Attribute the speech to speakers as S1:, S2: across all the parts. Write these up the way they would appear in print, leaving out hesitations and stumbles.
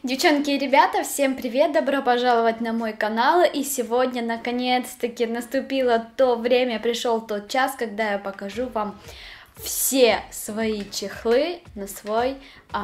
S1: Девчонки и ребята, всем привет, добро пожаловать на мой канал, и сегодня наконец-таки наступило то время, пришел тот час, когда я покажу вам все свои чехлы на свой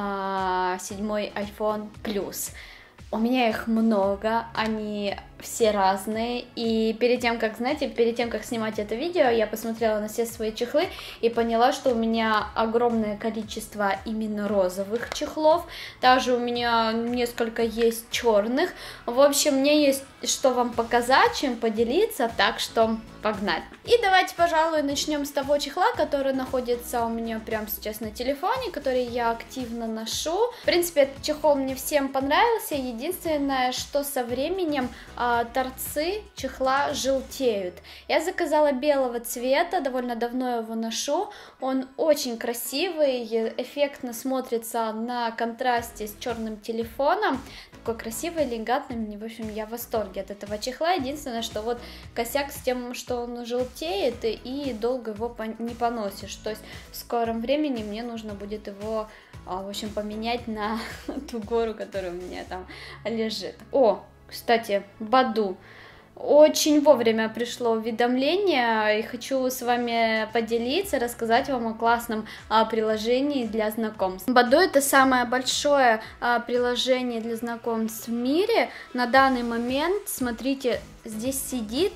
S1: 7-й iPhone Plus. У меня их много, они все разные, и перед тем, как снимать это видео, я посмотрела на все свои чехлы и поняла, что у меня огромное количество именно розовых чехлов, также у меня несколько есть черных. В общем, мне есть что вам показать, чем поделиться, так что погнали. И давайте, пожалуй, начнем с того чехла, который находится у меня прямо сейчас на телефоне, который я активно ношу. В принципе, этот чехол мне всем понравился, единственное, что со временем торцы чехла желтеют. Я заказала белого цвета, довольно давно его ношу, он очень красивый, эффектно смотрится на контрасте с черным телефоном, такой красивый, элегантный, в общем, я в восторге от этого чехла. Единственное, что вот косяк с тем, что он желтеет и долго его не поносишь, то есть в скором времени мне нужно будет его, в общем, поменять на ту гору, которая у меня там лежит. О, кстати, Баду. Очень вовремя пришло уведомление, и хочу с вами поделиться, рассказать вам о классном приложении для знакомств. Баду — это самое большое приложение для знакомств в мире. На данный момент, смотрите, здесь сидит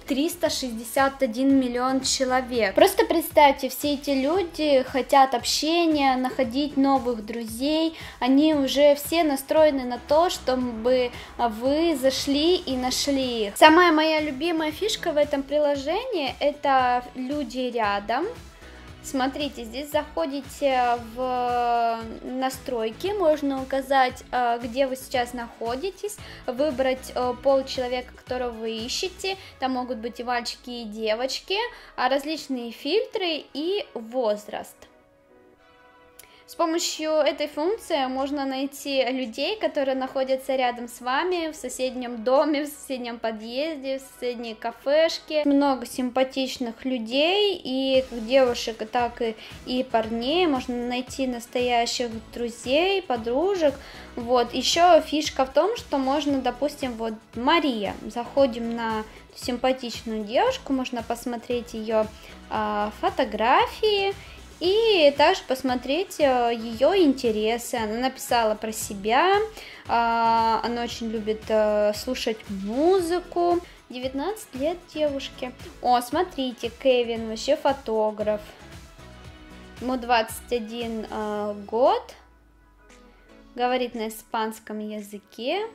S1: 361 миллион человек. Просто представьте, все эти люди хотят общения, находить новых друзей, они уже все настроены на то, чтобы вы зашли и нашли их. Самая моя любимая фишка в этом приложении — это люди рядом. Смотрите, здесь заходите в настройки, можно указать, где вы сейчас находитесь, выбрать пол человека, которого вы ищете, там могут быть и мальчики, и девочки, различные фильтры и возраст. С помощью этой функции можно найти людей, которые находятся рядом с вами, в соседнем доме, в соседнем подъезде, в соседней кафешке. Много симпатичных людей, и как девушек, так и парней. Можно найти настоящих друзей, подружек. Вот. Еще фишка в том, что можно, допустим, вот Мария. Заходим на симпатичную девушку, можно посмотреть ее фотографии. И также посмотреть ее интересы. Она написала про себя, она очень любит слушать музыку. 19 лет девушке. О, смотрите, Кевин вообще фотограф. Ему 21 год. Говорит на испанском языке.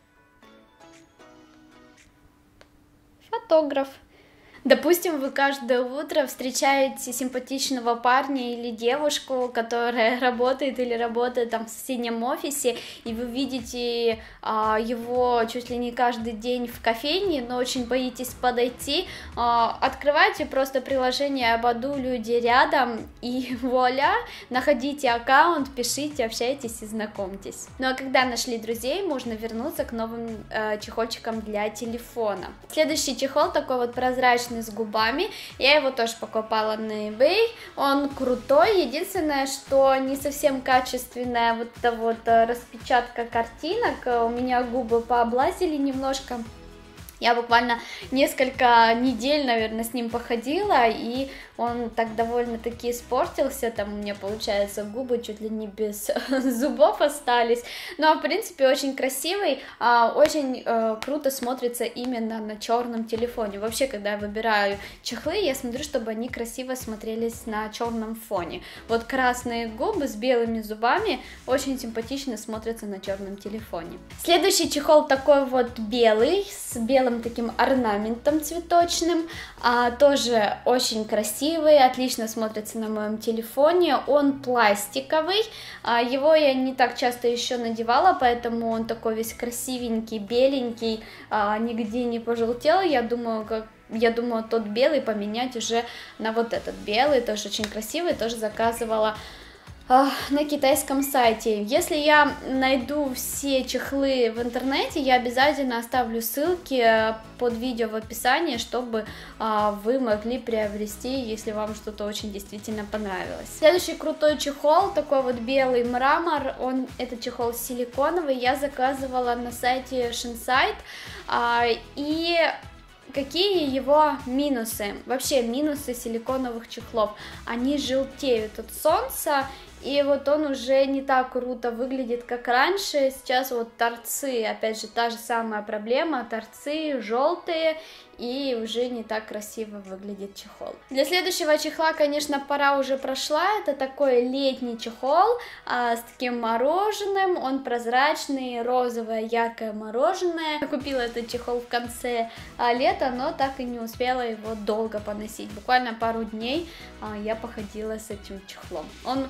S1: Фотограф. Допустим, вы каждое утро встречаете симпатичного парня или девушку, которая работает или работает там в соседнем офисе, и вы видите его чуть ли не каждый день в кофейне, но очень боитесь подойти. Открывайте просто приложение Баду «Люди рядом», и вуаля, находите аккаунт, пишите, общайтесь и знакомьтесь. Ну а когда нашли друзей, можно вернуться к новым чехольчикам для телефона. Следующий чехол такой вот прозрачный, с губами, я его тоже покупала на eBay, он крутой, единственное, что не совсем качественная вот эта вот распечатка картинок, у меня губы пооблазили немножко. Я буквально несколько недель, наверное, с ним походила, и он так довольно-таки испортился, там у меня, получается, губы чуть ли не без зубов остались, но, в принципе, очень красивый, очень круто смотрится именно на черном телефоне. Вообще, когда я выбираю чехлы, я смотрю, чтобы они красиво смотрелись на черном фоне. Вот красные губы с белыми зубами очень симпатично смотрятся на черном телефоне. Следующий чехол такой вот белый, с белым таким орнаментом цветочным, тоже очень красивый, отлично смотрится на моем телефоне. Он пластиковый, его я не так часто еще надевала, поэтому он такой весь красивенький, беленький, нигде не пожелтел. Я думаю, тот белый поменять уже на вот этот белый, тоже очень красивый, тоже заказывала на китайском сайте. Если я найду все чехлы в интернете, я обязательно оставлю ссылки под видео в описании, чтобы вы могли приобрести, если вам что-то очень действительно понравилось. Следующий крутой чехол, такой вот белый мрамор, это чехол силиконовый, я заказывала на сайте Шинсайт, и какие его минусы? Вообще минусы силиконовых чехлов. Они желтеют от солнца, и вот он уже не так круто выглядит, как раньше. Сейчас вот торцы, опять же, та же самая проблема, торцы желтые, и уже не так красиво выглядит чехол. Для следующего чехла, конечно, пора уже прошла. Это такой летний чехол с таким мороженым. Он прозрачный, розовое, яркое мороженое. Я купила этот чехол в конце лета, но так и не успела его долго поносить. Буквально пару дней я походила с этим чехлом.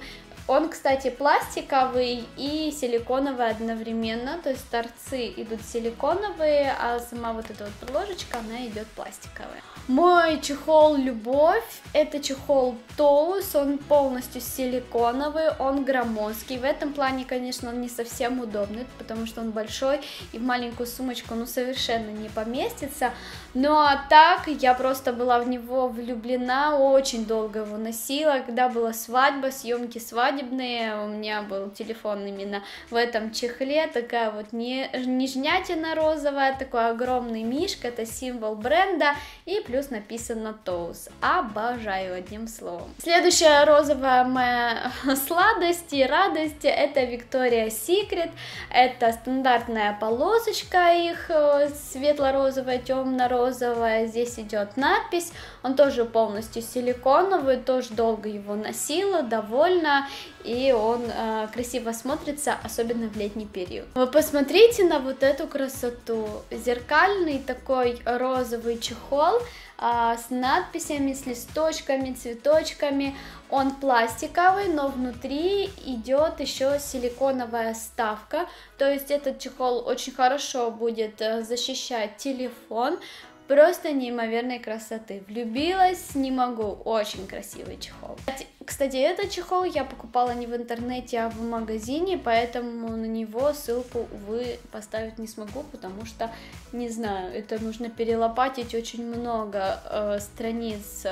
S1: Он, кстати, пластиковый и силиконовый одновременно, то есть торцы идут силиконовые, а сама вот эта вот подложечка, она идет пластиковая. Мой чехол любовь, это чехол Тоус, он полностью силиконовый, он громоздкий. В этом плане, конечно, он не совсем удобный, потому что он большой и в маленькую сумочку ну совершенно не поместится. Ну а так, я просто была в него влюблена, очень долго его носила. Когда была свадьба, съемки свадебные, у меня был телефон именно в этом чехле, такая вот нежнятина розовая, такой огромный мишка, это символ бренда, и плюс написано Тоус. Обожаю, одним словом. Следующая розовая моя сладость и радость, это Victoria's Secret. Это стандартная полосочка их, светло-розовая, темно-розовая. Здесь идет надпись. Он тоже полностью силиконовый, тоже долго его носила, довольна. И он красиво смотрится, особенно в летний период. Вы посмотрите на вот эту красоту. Зеркальный такой розовый чехол с надписями, с листочками, цветочками. Он пластиковый, но внутри идет еще силиконовая вставка. То есть этот чехол очень хорошо будет защищать телефон. Просто неимоверной красоты. Влюбилась, не могу. Очень красивый чехол. Кстати, этот чехол я покупала не в интернете, а в магазине, поэтому на него ссылку, увы, поставить не смогу, потому что, не знаю, это нужно перелопатить очень много страниц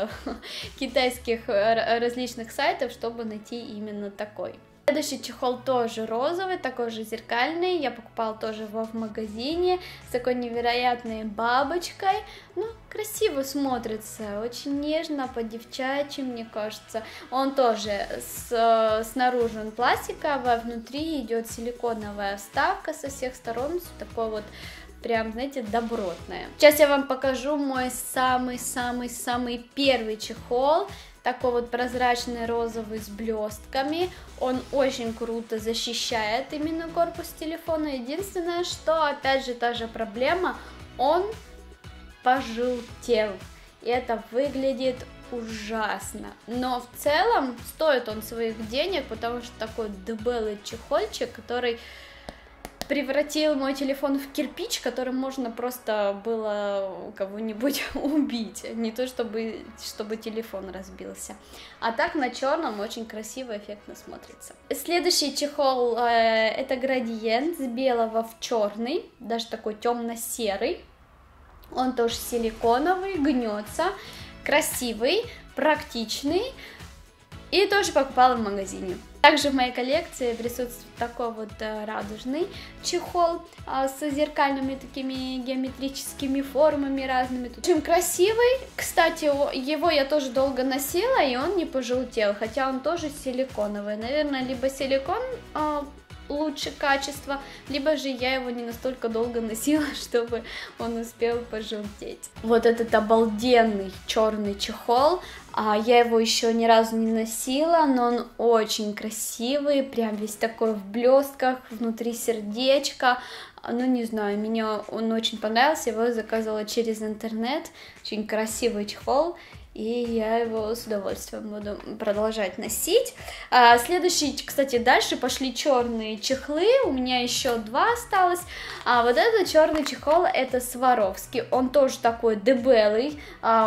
S1: китайских различных сайтов, чтобы найти именно такой. Следующий чехол тоже розовый, такой же зеркальный, я покупала тоже его в магазине, с такой невероятной бабочкой, ну, красиво смотрится, очень нежно, по-девчачьи, мне кажется. Он тоже, снаружи он пластиковый, а внутри идет силиконовая вставка со всех сторон, такой вот прям, знаете, добротная. Сейчас я вам покажу мой самый-самый-самый первый чехол. Такой вот прозрачный розовый с блестками. Он очень круто защищает именно корпус телефона. Единственное, что, опять же, та же проблема, он пожелтел. И это выглядит ужасно. Но в целом стоит он своих денег, потому что такой дебелый чехольчик, который превратил мой телефон в кирпич, которым можно просто было кого-нибудь убить, не то чтобы телефон разбился. А так на черном очень красиво, эффектно смотрится. Следующий чехол это градиент с белого в черный, даже такой темно-серый. Он тоже силиконовый, гнется, красивый, практичный. И тоже покупала в магазине. Также в моей коллекции присутствует такой вот радужный чехол с зеркальными такими геометрическими формами разными. Очень красивый. Кстати, его я тоже долго носила, и он не пожелтел, хотя он тоже силиконовый. Наверное, либо силикон лучше качества, либо же я его не настолько долго носила, чтобы он успел пожелтеть. Вот этот обалденный черный чехол, я его еще ни разу не носила, но он очень красивый, прям весь такой в блестках, внутри сердечко. Ну, не знаю, мне он очень понравился, его я заказывала через интернет, очень красивый чехол. И я его с удовольствием буду продолжать носить. Следующий, кстати, дальше пошли черные чехлы. У меня еще 2 осталось. Вот этот черный чехол, это Сваровский. Он тоже такой дебелый. Он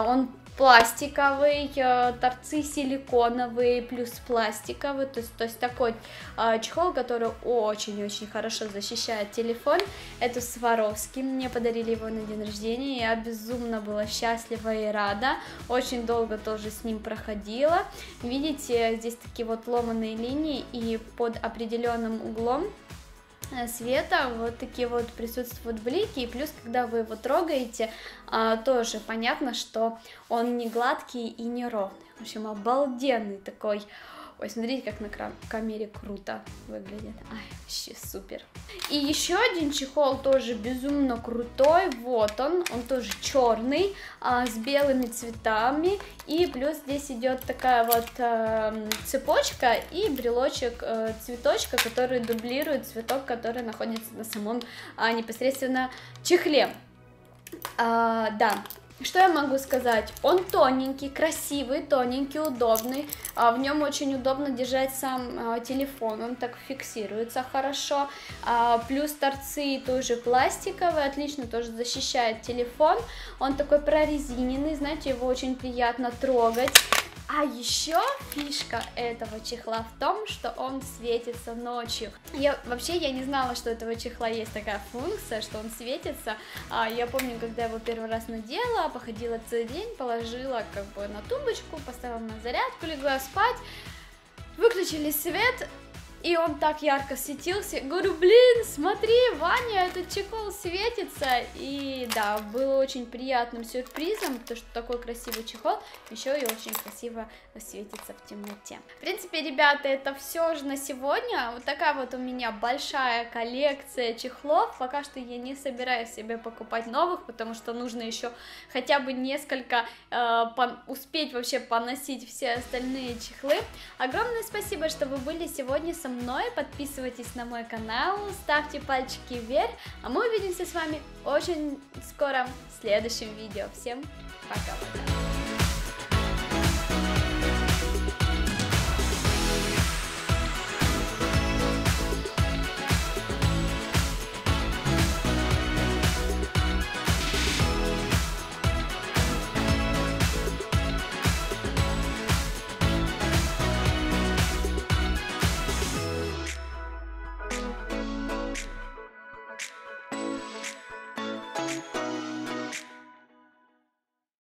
S1: пластиковый, торцы силиконовые плюс пластиковый, то есть такой чехол, который очень-очень хорошо защищает телефон. Это Сваровский, мне подарили его на день рождения, я безумно была счастлива и рада, очень долго тоже с ним проходила. Видите, здесь такие вот ломаные линии, и под определенным углом света вот такие вот присутствуют блики, и плюс, когда вы его трогаете, тоже понятно, что он не гладкий и не ровный. В общем, обалденный такой. Ой, смотрите, как на камере круто выглядит. Ай, вообще супер. И еще один чехол тоже безумно крутой. Вот он тоже черный, с белыми цветами. И плюс здесь идет такая вот цепочка и брелочек цветочка, который дублирует цветок, который находится на самом непосредственно чехле. Да. Что я могу сказать? Он тоненький, красивый, тоненький, удобный. В нем очень удобно держать сам телефон, он так фиксируется хорошо. Плюс торцы тоже пластиковые, отлично тоже защищает телефон. Он такой прорезиненный, знаете, его очень приятно трогать. А еще фишка этого чехла в том, что он светится ночью. Вообще я не знала, что у этого чехла есть такая функция, что он светится. Я помню, когда я его первый раз надела, походила целый день, положила как бы на тумбочку, поставила на зарядку, легла спать, выключили свет, и он так ярко светился. Говорю, блин, смотри, Ваня, этот чехол светится. И да, было очень приятным сюрпризом, потому что такой красивый чехол еще и очень красиво светится в темноте. В принципе, ребята, это все же на сегодня. Вот такая вот у меня большая коллекция чехлов. Пока что я не собираюсь себе покупать новых, потому что нужно еще хотя бы несколько успеть вообще поносить все остальные чехлы. Огромное спасибо, что вы были сегодня со мной. Подписывайтесь на мой канал, ставьте пальчики вверх, а мы увидимся с вами очень скоро в следующем видео. Всем пока!